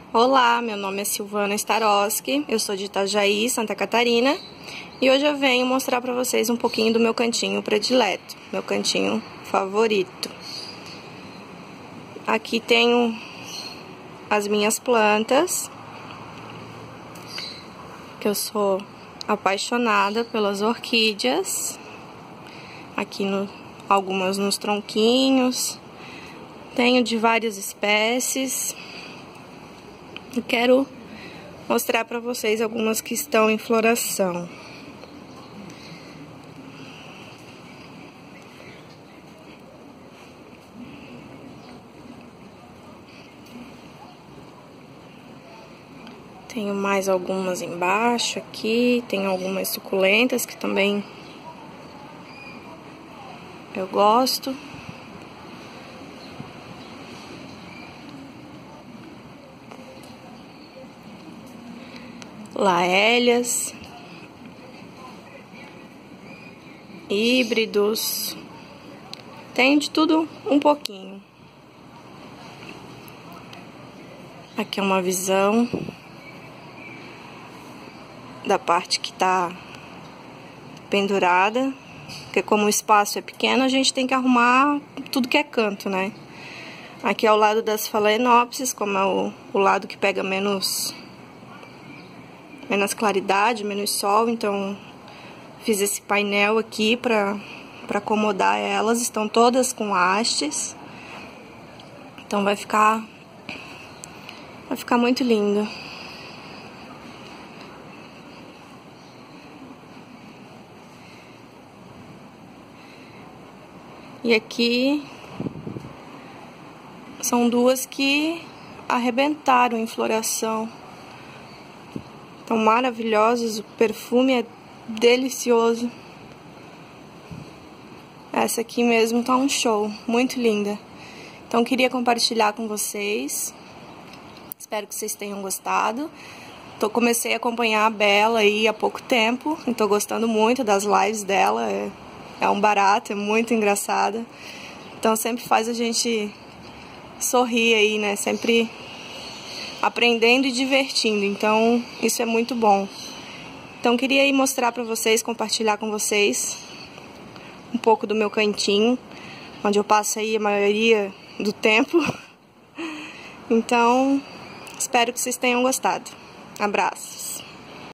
Olá, meu nome é Silvana Staroski, eu sou de Itajaí, Santa Catarina, e hoje eu venho mostrar para vocês um pouquinho do meu cantinho predileto, meu cantinho favorito. Aqui tenho as minhas plantas, que eu sou apaixonada pelas orquídeas, aqui algumas nos tronquinhos, tenho de várias espécies. Eu quero mostrar para vocês algumas que estão em floração. Tenho mais algumas embaixo aqui, tem algumas suculentas que também eu gosto. Laélias, híbridos, tem de tudo um pouquinho. Aqui é uma visão da parte que tá pendurada, porque como o espaço é pequeno, a gente tem que arrumar tudo que é canto, né? Aqui é o lado das phalaenopsis, como é o lado que pega menos claridade, menos sol, então fiz esse painel aqui para acomodar elas. Estão todas com hastes, então vai ficar muito lindo. E aqui são duas que arrebentaram em floração. Estão maravilhosas, o perfume é delicioso. Essa aqui mesmo tá um show, muito linda. Então queria compartilhar com vocês. Espero que vocês tenham gostado. Comecei a acompanhar a Bela aí há pouco tempo, e tô gostando muito das lives dela. É um barato, é muito engraçada. Então sempre faz a gente sorrir aí, né? Sempre aprendendo e divertindo, então isso é muito bom. Então queria aí mostrar para vocês, compartilhar com vocês um pouco do meu cantinho, onde eu passo aí a maioria do tempo. Então espero que vocês tenham gostado. Abraços!